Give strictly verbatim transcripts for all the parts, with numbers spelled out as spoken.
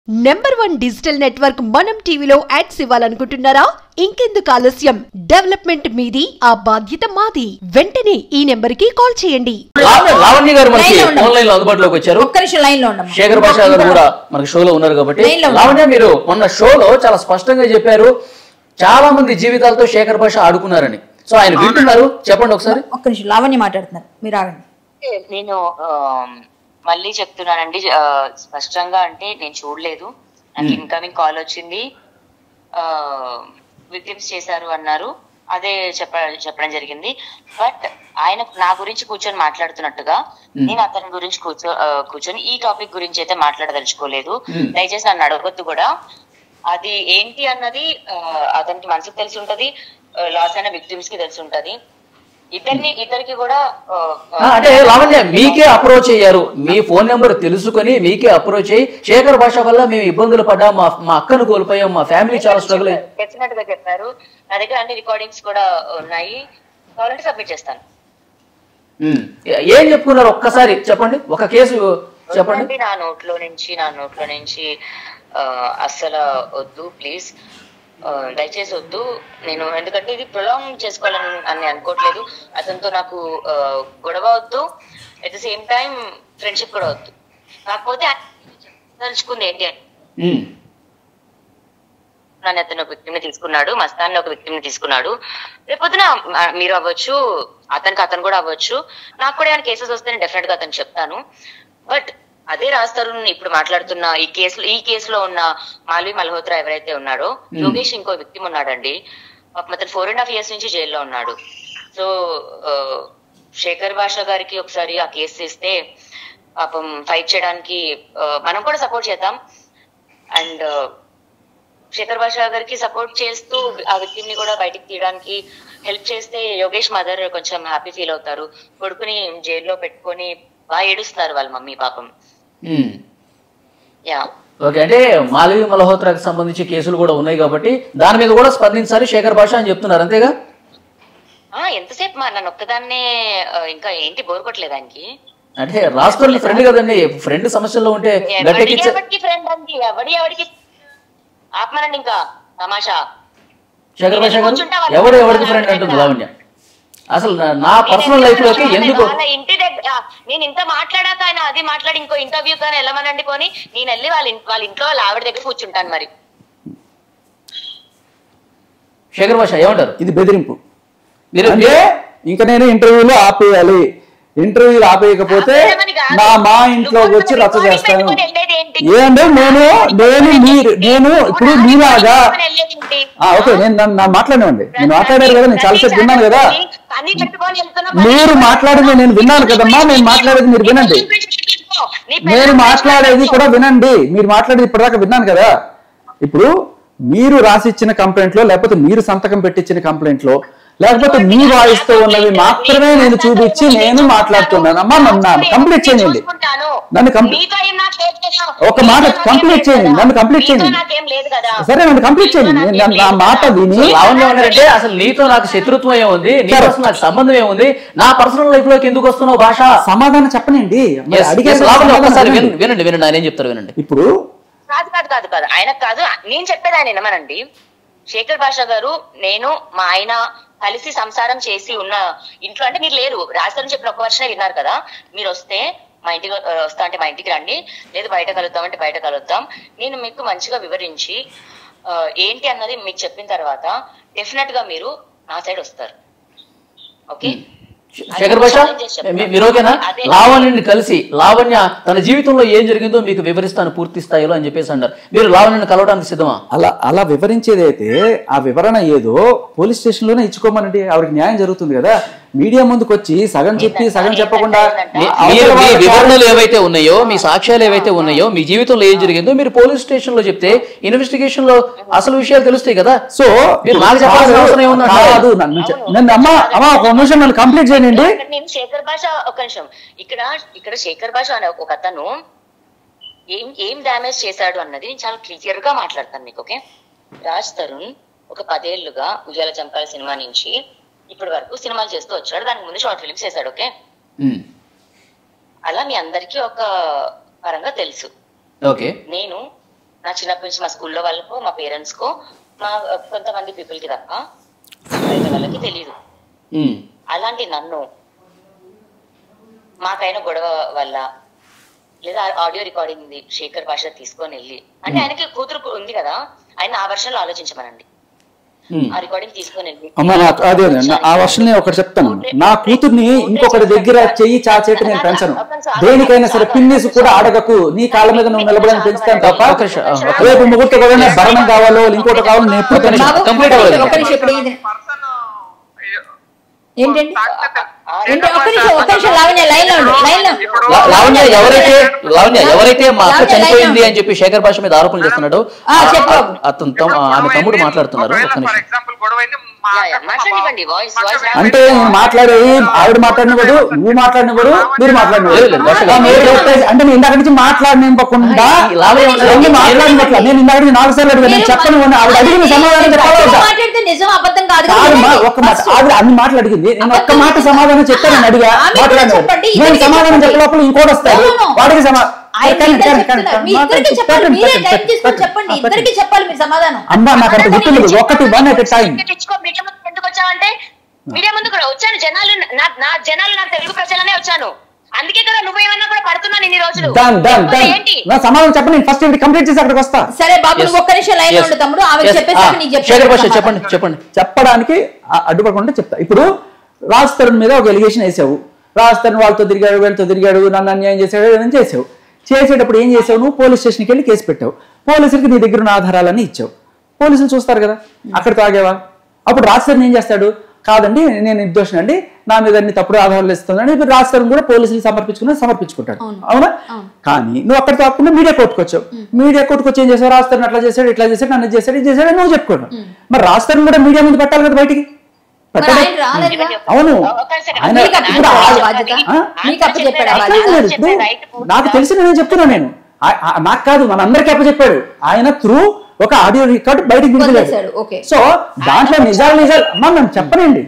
Number one digital network మనం టీవీలో ads ఇవ్వాలనుకుంటున్నారా? ఇంకెందుకు ఆలస్యం? డెవలప్మెంట్ మీది, ఆ బాధ్యత మాది. వెంటనే ఈ నెంబర్ కి కాల్ చేయండి. లావణ్య గారు మనకి ఆన్లైన్ లో అందుబాటులోకి వచ్చారు. ఒక్క నిమిషం లైన్ లో ఉండండి. శేఖర్ భాష గారు కూడా మనకి షోలో ఉన్నారు కాబట్టి లావణ్య, మీరు మొన్న షోలో చాలా స్పష్టంగా చెప్పారు చాలా మంది జీవితాలతో శేఖర్ భాష ఆడుకున్నారని. సో ఆయన వింటున్నారు, చెప్పండి ఒకసారి. ఒక్క నిమిషం లావణ్య మాట్లాడుతున్నారు, మీరు ఆగండి. నేను మళ్ళీ చెప్తున్నానండి స్పష్టంగా, అంటే నేను చూడలేదు, నాకు ఇన్కమింగ్ కాల్ వచ్చింది, విక్టిమ్స్ చేశారు అన్నారు, అదే చెప్ప చెప్పడం జరిగింది. బట్ ఆయన నా గురించి కూర్చొని మాట్లాడుతున్నట్టుగా నేను అతని గురించి కూర్చో కూర్చొని ఈ టాపిక్ గురించి అయితే మాట్లాడదలుచుకోలేదు. దయచేసి నన్ను అడగొద్దు కూడా. అది ఏంటి అన్నది అతనికి మనసుకు తెలిసి ఉంటది, లాస్ అయిన విక్టిమ్స్ కి తెలిసి ఉంటది. ఇద్దరిని ఇద్దరికి కూడా అంటే లావణ్య మీకే అప్రోచ్ అయ్యారు, మీ ఫోన్ నెంబర్ తెలుసుకొని మీకే అప్రోచ్ అయ్యి శేఖర్ భాష వల్ల మేము ఇబ్బందులు పడ్డాం, మా మా అక్కను కోల్పోయాం, మా ఫ్యామిలీ చాలా స్ట్రగుల్ అయ్యి డెఫినెట్ గా చెప్పారు. నా దగ్గర అన్ని రికార్డింగ్స్ కూడా ఉన్నాయి, కావాలంటే సబ్మిట్ చేస్తాను. ఏం చెప్పుకున్నారు ఒక్కసారి చెప్పండి, ఒక కేసు చెప్పండి. నా నోట్లో నుంచి నా నోట్లో నుంచి అస్సలు వద్దు, ప్లీజ్ దయచేసి వద్దు. నేను ఎందుకంటే ఇది ప్రొలాంగ్ చేసుకోవాలని అని అనుకోవట్లేదు. అతనితో నాకు గొడవ వద్దు, at the same time friendship కూడా వద్దు. కాకపోతే తలుచుకుంది ఏంటి అని, నన్ను అతను ఒక వ్యక్తిని తీసుకున్నాడు, మస్తాన్ని ఒక వ్యక్తిని తీసుకున్నాడు. రేపొద్దున మీరు అవ్వచ్చు, అతనికి అతను కూడా అవ్వచ్చు, నాకు కూడా ఏమైనా కేసెస్ వస్తే నేను డెఫినెట్ గా అతను చెప్తాను. బట్ అదే రాస్తారు ఇప్పుడు మాట్లాడుతున్న ఈ కేసులో ఈ కేసులో ఉన్న మాల్వి మల్హోత్రా ఎవరైతే ఉన్నాడో, యోగేష్ ఇంకో వ్యక్తి ఉన్నాడండి, అతను ఫోర్ అండ్ హాఫ్ ఇయర్స్ నుంచి జైల్లో ఉన్నాడు. సో శేఖర్ భాష గారికి ఒకసారి ఆ కేసు ఇస్తే పాపం ఫైట్ చేయడానికి మనం కూడా సపోర్ట్ చేద్దాం. అండ్ శేఖర్ భాష గారికి సపోర్ట్ చేస్తూ ఆ వ్యక్తిని కూడా బయటికి తీయడానికి హెల్ప్ చేస్తే యోగేష్ మదర్ కొంచెం హ్యాపీ ఫీల్ అవుతారు. కొడుకుని జైల్లో పెట్టుకొని బాగా ఏడుస్తారు వాళ్ళ మమ్మీ పాపం. ఓకే, అంటే మాల్వి మల్హోత్రాకి సంబంధించి కేసులు కూడా ఉన్నాయి కాబట్టి దాని మీద కూడా స్పందించాలి శేఖర్ భాష అని చెప్తున్నారు, అంతేగా? ఎంతసేపు మా నన్ను ఒక్కదాన్నే ఇంకా ఏంటి బోర్ కొట్టలేదు ఆయనకి? అంటే రాష్ట్రంలో ఫ్రెండ్ కదండి, ఫ్రెండ్ సమస్యల్లో ఉంటే ఫ్రెండ్ అండి, ఎవడి ఎవడికి ఆత్మనండి ఇంకా తమాషా. శేఖర్ భాష గారు ఎవడు ఎవరికి ఫ్రెండ్ అంటుంది లావణ్య. అసలు నా పర్సనల్ లైఫ్ లోకి ఎందుకు ఇంటి దగ్గర నేను ఇంత మాట్లాడాక ఆయన అది మాట్లాడి ఇంకో ఇంటర్వ్యూ కానీ వెళ్ళమనండి పోని, నేను వెళ్ళి వాళ్ళ వాళ్ళ ఇంట్లో వాళ్ళ ఆవిడ దగ్గర కూర్చుంటాను. మరి శేఖర్ భాష ఏమంటారు? ఇది బెదిరింపు. అంటే ఇంకా నేను ఇంటర్వ్యూలో ఆపేయాలి, ఇంటర్వ్యూలు ఆపేయకపోతే నా మా ఇంట్లోకి వచ్చి రచ్చ చేస్తాను. ఏంటంటే నేను నేను మీరు నేను ఇప్పుడు మీలాగా ఓకే, నేను నా మాట్లాడినండి, నేను మాట్లాడారు కదా, నేను చాలాసేపు విన్నాను కదా, మీరు మాట్లాడింది నేను విన్నాను కదమ్మా, నేను మాట్లాడేది మీరు వినండి, నేను మాట్లాడేది కూడా వినండి, మీరు మాట్లాడేది ఇప్పటిదాకా విన్నాను కదా. ఇప్పుడు మీరు రాసిచ్చిన కంప్లైంట్ లో, లేకపోతే మీరు సంతకం పెట్టించిన కంప్లైంట్ లో, లేకపోతే మీ వాయిస్ తో ఉన్నవి మాత్రమే నేను చూపించి నేను మాట్లాడుతున్నాను. అమ్మా నన్ను కంప్లీట్ చేయండి, నన్ను ఒక మాట కంప్లీట్ చేయండి, నన్ను కంప్లీట్ చేయండి, సరే నన్ను కంప్లీట్ చేయండి. నా మాట విని అంటే అసలు నీతో నాకు శత్రుత్వం ఏముంది, నాకు సంబంధం ఏముంది, నా పర్సనల్ లైఫ్ లోకి ఎందుకు వస్తున్నావు భాష? సమాధానం చెప్పనండి, వినండి వినండి ఆయన ఏం చెప్తారు వినండి. ఇప్పుడు కాదు కాదు కాదు కాదు ఆయనకు కాదు, నేను చెప్పేది ఆయన వినమనండి. శేఖర్ భాష గారు, నేను మా ఆయన కలిసి సంసారం చేసి ఉన్న ఇంట్లో, అంటే మీరు లేరు, రాజధాని చెప్పిన ఒక వర్షనే విన్నారు కదా, మీరు వస్తే మా ఇంటికి వస్తా అంటే మా ఇంటికి రండి, లేదు బయట కలుద్దాం అంటే బయట కలుద్దాం. నేను మీకు మంచిగా వివరించి ఏంటి అన్నది మీకు చెప్పిన తర్వాత డెఫినెట్ గా మీరు నా సైడ్ వస్తారు. ఓకే శేఖర్ భాష మీరు ఓకేనా? లావణ్యని కలిసి లావణ్య తన జీవితంలో ఏం జరిగిందో మీకు వివరిస్తాను పూర్తి స్థాయిలో అని చెప్పేసి అన్నారు. మీరు లావణ్యని కలవడానికి సిద్ధమా? అలా అలా వివరించేది అయితే ఆ వివరణ ఏదో పోలీస్ స్టేషన్ లోనే ఇచ్చుకోమనండి, ఆవిడకి న్యాయం జరుగుతుంది కదా. మీడియా ముందుకు వచ్చి సగం చెప్పి సగం చెప్పకుండా వివరణలు ఏవైతే ఉన్నాయో, మీ సాక్ష్యాలు ఏవైతే ఉన్నాయో, మీ జీవితంలో ఏం జరిగిందో మీరు పోలీస్ స్టేషన్ లో చెప్తే ఇన్వెస్టిగేషన్ లో అసలు విషయాలు తెలుస్తాయి కదా. సో నాకు చెప్పాల్సిన అవసరం ఏముంది? అమ్మా అమ్మా ఒక నిమిషం నన్ను కంప్లీట్ చేయండి. నేను శేఖర్ భాష ఒక నిమిషం, ఇక్కడ ఇక్కడ శేఖర్ భాష అనే ఒక అతను ఏం ఏం డ్యామేజ్ చేశాడు అన్నది నేను చాలా క్లియర్ గా మాట్లాడతాను మీకు. ఓకే, రాజ్ తరుణ్ ఒక పదేళ్లుగా ఉయ్యాల చంపాల సినిమా నుంచి ఇప్పటి వరకు సినిమాలు చేస్తూ వచ్చాడు, దానికి ముందు షార్ట్ ఫిల్మ్స్ చేశాడు. ఓకే, అలా మీ అందరికీ ఒక పరంగా తెలుసు. ఓకే, నేను నా చిన్నప్పటి నుంచి మా స్కూల్లో వాళ్ళకు మా పేరెంట్స్ కు మా కొంతమంది పీపుల్ కి తప్ప వాళ్ళకి తెలియదు. అలాంటి నన్ను మాకైన గొడవ వల్ల లేదా ఆడియో రికార్డింగ్ ఉంది శేఖర్ భాష తీసుకొని వెళ్ళి, అంటే ఆయనకి కూతురు ఉంది కదా, ఆయన ఆ వర్షంలో ఆలోచించమనండి. ఆ రికార్డింగ్ తీసుకొని వెళ్ళి అమ్మ నాకు అదే ఆ వర్షన్ ఒకటి చెప్తాను, నా కూతుర్ని ఇంకొకటి దగ్గర చెయ్యి చాచేటి నేను పెంచను, దేనికైనా సరే పిన్నిస్ కూడా అడగకు, నీ కాళ్ళ మీద నువ్వు నిలబడని పెంచుతాను తప్ప రేపు ముగ్గురు కూడా భరణం కావాలో ఇంకోటి కావాలో నేను ఎప్పుడు కంప్లీట్ అవ్వాలి. ఏంటండి లావణ్య ఎవరైతే లావణ్య ఎవరైతే మా అక్క చనిపోయింది అని చెప్పి శేఖర్ భాష మీద ఆరోపణలు చేస్తున్నాడు, అతను ఆమె తమ్ముడు మాట్లాడుతున్నారు. ఒక్క నిమిషం. అంటే మాట్లాడేది ఆవిడ మాట్లాడినవాడు, నువ్వు మాట్లాడినవాడు, మీరు మాట్లాడినవాడు, అంటే నేను ఇందాక నుంచి మాట్లాడినివ్వకుండా మాట్లాడినట్ల నేను ఇందాక నుంచి నాలుగు సార్లు అడిగాను, నేను చెప్పను ఆవిడ అడిగిన సమాధానం చెప్పాలి. ఒక్క మాట ఆవిడ అన్ని మాటలు అడిగింది, నేను ఒక్క మాట సమాధానం చెప్తాను, నేను అడిగా మాట్లాడినాడు, నేను సమాధానం చెప్పే లోపల ఇంకోటి వస్తాడు వాడికి సమాధానం. అమ్మా నాకు అంత గుర్తుంది, ఒకటి వన్ ఎట్ టైం ఎందుకు వచ్చావంటే మీడియా ముందు కూడా వచ్చాను, జనాలు నా జనాలు నా తెలుగు ప్రజలనే వచ్చాను, అందుకే కదా నువ్వేమన్నా కూడా పడుతున్నాను ఇన్ని రోజులు. నా సమాధానం చెప్పండి, నేను ఫస్ట్ కంప్లీట్ చేసి అక్కడికి వస్తా. సరే బాబు ఒక్క నిమిషం లైన్ లో ఉండు తమ్ముడు, ఆమె చెప్పేసి చెప్పండి చెప్పండి చెప్పడానికి అడ్డుపడకుండా చెప్తా. ఇప్పుడు రాజ్ తరుణ్ మీద ఒక ఎలిగేషన్ వేసావు, రాజ్ తరుణ్ వాళ్ళతో తిరిగాడు వీళ్ళతో తిరిగాడు నన్ను అన్యాయం చేశాడు ఏదైనా చేసావు, చేసేటప్పుడు ఏం చేసావు, నువ్వు పోలీస్ స్టేషన్కి వెళ్ళి కేసు పెట్టావు, పోలీసులకి నీ దగ్గర ఉన్న ఆధారాలన్నీ ఇచ్చావు, పోలీసులు చూస్తారు కదా అక్కడ తాగేవా. అప్పుడు రాజ్ తరుణ్ ఏం చేస్తాడు, కాదండి నేను నిర్దోషం అండి, నా మీద అన్ని తప్పుడు ఆధారాలు ఇస్తుందని ఇప్పుడు రాజ్ తరుణ్ కూడా పోలీసులు సమర్పించుకుని సమర్పించుకుంటాడు, అవునా. కానీ నువ్వు అక్కడ తాకుండా మీడియా కోర్టుకు వచ్చావు, మీడియా కోర్టుకు వచ్చి ఏం చేసావు, రాజ్ తరుణ్ అట్లా చేశాడు ఇట్లా చేశాడు నన్ను చేశాడు ఇది చేశాడు నువ్వు చెప్పుకున్నావు. మరి రాజ్ తరుణ్ కూడా మీడియా ముందు పెట్టాలి కదా బయటికి. అవును నాకు తెలిసి నేను చెప్తున్నా, నేను నాకు కాదు మన అందరికీ అప్పచెప్పాడు ఆయన త్రూ ఒక ఆడియో రికార్డ్ బయటకు దించలేదు. సో దాంట్లో నిజాలు నిజాలు అమ్మా మేము చెప్పనండి,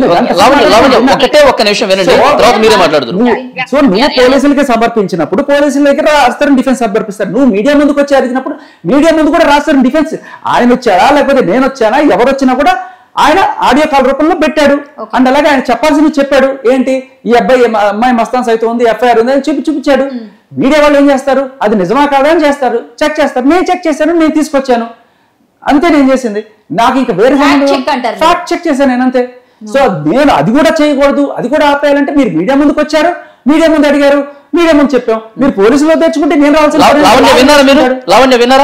సో నువ్వు పోలీసులకి సమర్పించినప్పుడు పోలీసుల దగ్గర రాస్తారు డిఫెన్స్ సమర్పిస్తారు, నువ్వు మీడియా ముందుకు వచ్చి అడిగినప్పుడు మీడియా ముందు కూడా రాస్తారు డిఫెన్స్. ఆయన వచ్చాడా లేకపోతే నేను వచ్చానా ఎవరు వచ్చినా కూడా ఆయన ఆడియో కాల్ రూపంలో పెట్టాడు, అండ్ అలాగే ఆయన చెప్పాల్సింది చెప్పాడు. ఏంటి ఈ అబ్బాయి అమ్మాయి మస్తాన్ సైతం ఉంది ఎఫ్ఐఆర్ ఉంది అని చూపి చూపించాడు. మీడియా వాళ్ళు ఏం చేస్తారు, అది నిజమా కాదా అని చేస్తారు, చెక్ చేస్తారు. నేను చెక్ చేశాను, నేను తీసుకొచ్చాను, అంతే నేను చేసింది. నాకు ఇంకా వేరే ఫ్యాక్ట్ చెక్ చేశాను నేను అంతే. సో నేను అది కూడా చేయకూడదు, అది కూడా ఆపేయాలంటే మీరు మీడియా ముందుకు వచ్చారు, మీడియా ముందు అడిగారు, మీడియా ముందు చెప్పాం, మీరు పోలీసులో తెచ్చుకుంటే నేను రావాల్సిన లావణ్య విన్నారా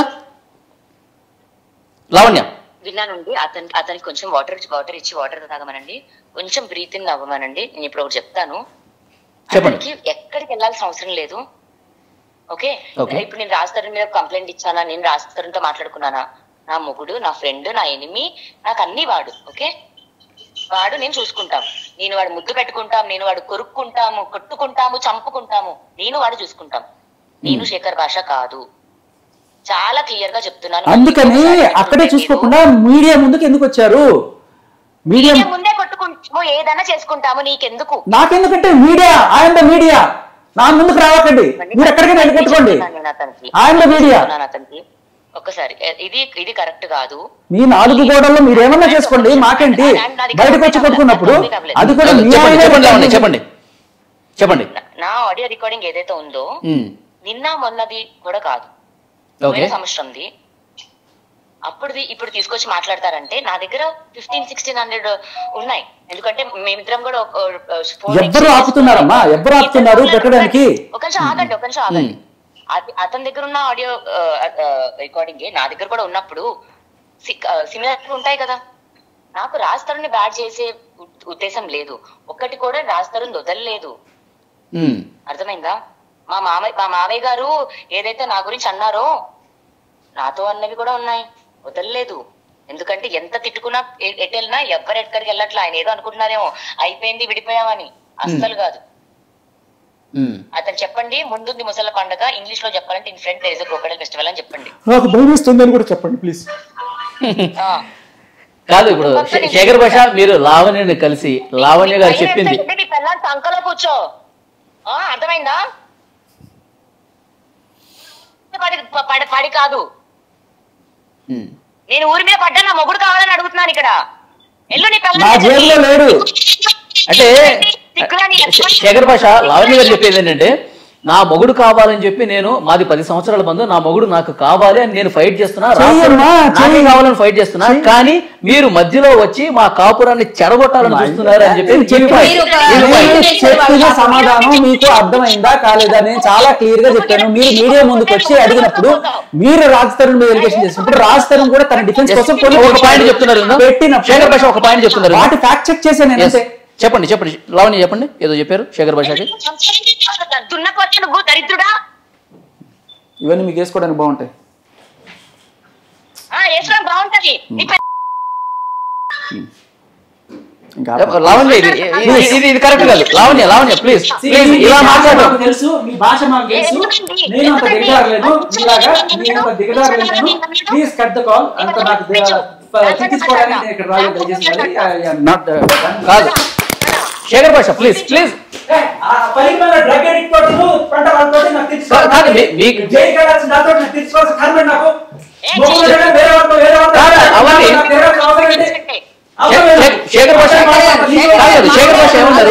లావణ్య విన్నానండి. అతని అతనికి కొంచెం వాటర్ వాటర్ ఇచ్చి వాటర్ తాగమనండి, కొంచెం బ్రీత్ ఇన్ అవ్వమనండి. నేను ఇప్పుడు ఒకటి చెప్తాను, అతనికి ఎక్కడికి వెళ్ళాల్సిన అవసరం లేదు. ఓకే ఇప్పుడు నేను రాజ్ తరుణ్ మీద కంప్లైంట్ ఇచ్చానా, నేను రాజ్ తరుణ్తో మాట్లాడుకున్నానా, నా మొగుడు నా ఫ్రెండ్ నా ఎనిమి నాకు అన్ని వాడు. ఓకే వాడు నేను చూసుకుంటాం, నేను వాడు ముద్దు పెట్టుకుంటాం, నేను వాడు కొరుక్కుంటాము కొట్టుకుంటాము చంపుకుంటాము, నేను వాడు చూసుకుంటాం. నేను శేఖర్ భాష కాదు, చాలా క్లియర్ గా చెప్తున్నాను. అందుకని అక్కడే చూసుకోకుండా మీడియా ముందుకు ఎందుకు వచ్చారు? మీడియా ముందే కొట్టుకుంటాము, ఏదైనా చేసుకుంటాము, నీకెందుకు? నాకెందుకంటే మీడియా ఆయన మీడియా నా ముందుకు రావకండి, మీరు ఎక్కడికైనా వెళ్ళి కొట్టుకోండి. ఆయన మీడియా అతనికి ఒక్కసారి ఇది ఇది కరెక్ట్ కాదు. మీ నాలుగు గోడల్లో మీరు ఏమన్నా చేసుకోండి, మాకేంటి బయటకు వచ్చి కొట్టుకున్నప్పుడు అది కూడా చెప్పండి చెప్పండి. నా ఆడియో రికార్డింగ్ ఏదైతే ఉందో నిన్న మొన్నది కూడా కాదు, సంవత్సరంది. అప్పుడుది ఇప్పుడు తీసుకొచ్చి మాట్లాడతారంటే నా దగ్గర ఫిఫ్టీన్ సిక్స్టీన్ హండ్రెడ్ ఉన్నాయి, ఎందుకంటే మేమిద్దరం కూడా ఎవరు ఆపుతున్నారమ్మా, ఎవరు ఆపుతున్నారు పెట్టడానికి? ఒక నిమిషం ఆగండి, ఒక నిమిషం ఆగండి. అతని దగ్గర ఉన్న ఆడియో రికార్డింగ్ నా దగ్గర కూడా ఉన్నప్పుడు సిమిలర్ ఉంటాయి కదా. నాకు రాజ్ తరుణ్ ని బ్యాడ్ చేసే ఉద్దేశం లేదు, ఒక్కటి కూడా రాజ్ తరుణ్ వదలలేదు, అర్థమైందా? మా మామయ్య మా మావయ్య గారు ఏదైతే నా గురించి అన్నారో నాతో అన్నవి కూడా ఉన్నాయి, వదలలేదు. ఎందుకంటే ఎంత తిట్టుకున్నా ఎటు వెళ్ళినా ఎవరు ఎక్కడికి వెళ్ళట్లా, ఆయన ఏదో అనుకుంటున్నారేమో అయిపోయింది విడిపోయామని, అస్సలు కాదు. అతను చెప్పండి ముందుంది ముసల పండుగ, ఇంగ్లీష్ లో చెప్పాలంటే in front there is a crocodile festival అని చెప్పండి. నాకు భయం వేస్తుంది అని కూడా చెప్పండి ప్లీజ్. కాదు ఇప్పుడు శేఖర్ భాష మీరు లావణ్యని కలిసి లావణ్య గారు చెప్పింది సంకలో కూర్చో, అర్థమైందా? పడి పడి కాదు నేను ఊరి మీద పడ్డా, నా మొగుడు కావాలని అడుగుతున్నాను ఇక్కడ. ఎల్లు నీ నా జేబులో లేడు. అంటే శేఖర్ భాష లావణ్య గారు చెప్పేది ఏంటంటే, నా మొగుడు కావాలని చెప్పి నేను, మాది పది సంవత్సరాల బంధం, నా మొగుడు నాకు కావాలి అని నేను ఫైట్ చేస్తున్నా, నాకే కావాలని ఫైట్ చేస్తున్నా, కానీ మీరు మధ్యలో వచ్చి మా కాపురాన్ని చెడగొట్టాలని చూస్తున్నారు అని చెప్పి చెప్పిన సమాధానం మీకు అర్థమైందా కాలేదా? నేను చాలా క్లియర్ గా చెప్పాను. మీరు మీడియా ముందుకు వచ్చి అడిగినప్పుడు మీరు రాజ్ తరుణ్ మీద ఎలిగేషన్ చేసినప్పుడు రాజ్ తరుణ్ కూడా తన డిఫెన్స్ కోసం ఒక పాయింట్ చెప్తున్నారు. శేఖర్ భాష ఒక పాయింట్ చెప్తున్నారు, వాటి ఫ్యాక్ట్ చెక్ చేశాను నేను. చెప్పండి చెప్పండి లావణ్య చెప్పండి, ఏదో చెప్పారు శేఖర్ భాషకి. దరిద్రుడా, ఇవన్నీ మీకు వేసుకోవడానికి బాగుంటాయి. బాగుంటది లావణ్య, ఇది ఇది కరెక్ట్ కాదు. లావణ్య లావణ్య ప్లీజ్ ప్లీజ్ ఇలా మాట్లాడడం తెలుసు, మీ భాష మాకు తెలుసు. నేను అంత దిగజారలేదు మీలాగా, నేను అంత దిగజారలేదు. Please cut the call. అంత నాకు తిట్టించుకోవడానికి నేను ఇక్కడ రాలేదు. దయచేసి నాట్ కాదు శేఖర్ భాష ప్లీజ్ ప్లీజ్ శేఖర్ భాష శేఖర్ భాష ఏమన్నారు?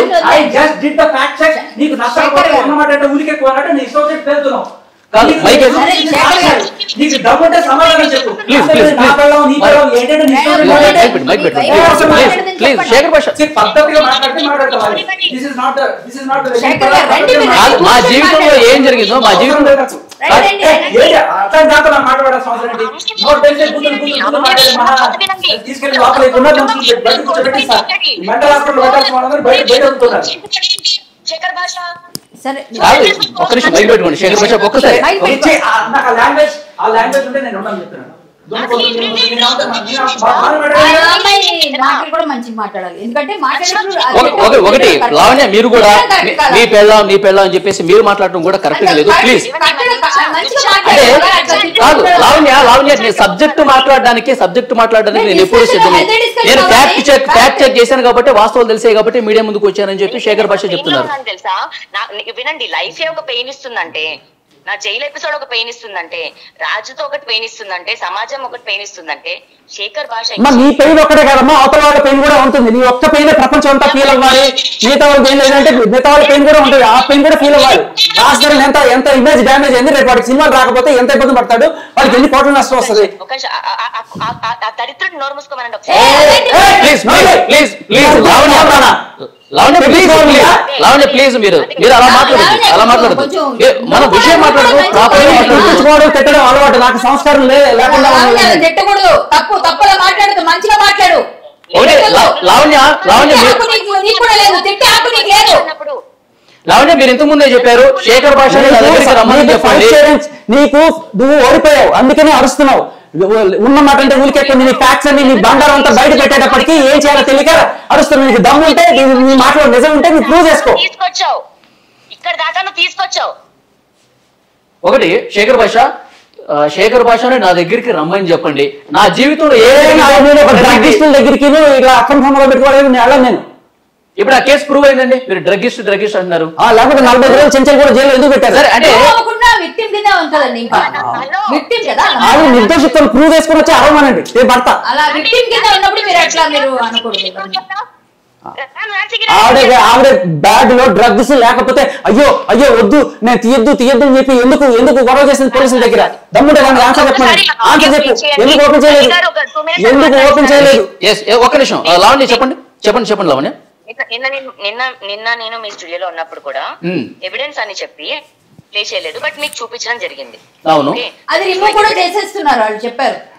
మా జీవితంలో ఏం జరిగిందో మా జీవితంలో ఒక్క నిమిషం బయట పెట్టుకోండి శేఖర్ భాష ఒక్కసారి. ఒకటి లావణ్య, మీరు కూడా మీ పెళ్ళాం మీ పెళ్ళాం అని చెప్పేసి మీరు మాట్లాడటం కూడా కరెక్ట్ గా లేదు. ప్లీజ్ అంటే కాదు లావణ్య లావణ్య సబ్జెక్ట్ మాట్లాడడానికి సబ్జెక్ట్ మాట్లాడడానికి నేను ఎప్పుడు సిద్ధమే. నేను ఫ్యాక్ట్ చెక్ ఫ్యాక్ట్ చెక్ చేశాను కాబట్టి వాస్తవాలు తెలిసాయి కాబట్టి మీడియా ముందుకు వచ్చానని చెప్పి శేఖర్ భాష చెప్తున్నారు. తెలుసా, వినండి, లైఫ్ ఏ ఒక పెయిన్ ఇస్తుందంటే, నా జైలు ఎపిసోడ్ ఒక పెయిన్ ఇస్తుందంటే, రాజుతో ఒకటి పెయిన్ ఇస్తుందంటే, సమాజం ఒకటి పెయిన్ ఇస్తుందంటే, శేఖర్ భాష నీ పెయిన్ ఒక్కటే కాదమ్మా, అవతల వాళ్ళ పెయిన్ కూడా ఉంటుంది. నీ ఒక్క పెయిన్ ప్రపంచం అంతా ఫీల్ అవ్వాలి. మిగతా వాళ్ళ పెయిన్ లేదంటే మిగతా వాళ్ళ పెయిన్ కూడా ఉంటుంది. ఆ పెయిన్ కూడా ఫీల్ అవ్వాలి. రాజధాని ఎంత ఎంత ఇమేజ్ డ్యామేజ్ అయింది, రేపు వాడికి సినిమాలు రాకపోతే ఎంత ఇబ్బంది పడతాడు, వాడికి ఎన్ని కోట్ల నష్టం వస్తుంది. దరిద్రుడు నోరు మూసుకోమనండి లావణ్య ప్లీజ్ లావణ్య ప్లీజ్ మీరు మీరు అలా మాట్లాడదు అలా మాట్లాడదు మనం విషయం మాట్లాడుకోవడం తిట్టడం అలవాటు. నాకు సంస్కారం లేకుండా తప్పు తప్పుగా మాట్లాడదు, మంచిగా మాట్లాడు. లావణ్య లావణ్య లావణ్య మీరు ఇంతకు ముందే చెప్పారు శేఖర్ భాష నీకు నువ్వు ఓడిపోయావు అందుకనే అరుస్తున్నావు. ఉన్నమాట అంటే ఊరికెక్కింది. నీ ఫ్యాక్ట్స్ అన్ని నీ బంగారం అంతా బయట పెట్టేటప్పటికి ఏం చేయాలో తెలియక అరుస్తున్నావు. నీకు దమ్ము ఉంటే నీ మాటలో నిజం ఉంటే నువ్వు ప్రూవ్ చేసుకో. తీసుకొచ్చావు ఇక్కడ దాకా నువ్వు తీసుకొచ్చావు. ఒకటి శేఖర్ భాష శేఖర్ భాషని నా దగ్గరికి రమ్మని చెప్పండి. నా జీవితంలో ఏదైనా డ్రగ్గిస్టుల దగ్గరికి ఇలా అక్రమంలో పెట్టుకోవడానికి నేను వెళ్ళను. నేను ఇప్పుడు ఆ కేసు ప్రూవ్ అయిందండి. మీరు డ్రగ్గిస్ట్ డ్రగ్గిస్ట్ అంటున్నారు. లేకపోతే నలభై రోజులు చెంచల్ కూడా జైలు ఎందుకు పెట్టారు? సరే అంటే ఆవిడ నిర్దోషిత్వం ప్రూవ్ చేసుకుని వచ్చి అరవమనండి భర్త. ఆవిడ ఆవిడ బ్యాగ్ లో డ్రగ్స్ లేకపోతే అయ్యో అయ్యో వద్దు నేను తీయద్దు తీయద్దు అని చెప్పి ఎందుకు ఎందుకు గొడవ చేసింది పోలీసుల దగ్గర? దమ్ముంటే దానికి ఆన్సర్ చెప్పండి. ఆన్సర్ చెప్పు. ఎందుకు ఓపెన్ చేయలేదు? ఎందుకు ఓపెన్ చేయలేదు? ఒక్క నిమిషం లావణ్య చెప్పండి చెప్పండి చెప్పండి లావణ్య. నిన్న నిన్న నిన్న నేను మీ స్టూడియోలో ఉన్నప్పుడు కూడా ఎవిడెన్స్ అని చెప్పి ప్లే చేయలేదు, బట్ మీకు చూపించడం జరిగింది. అవును, అది రిమూవ్ కూడా చేసేస్తున్నారు వాళ్ళు చెప్పారు.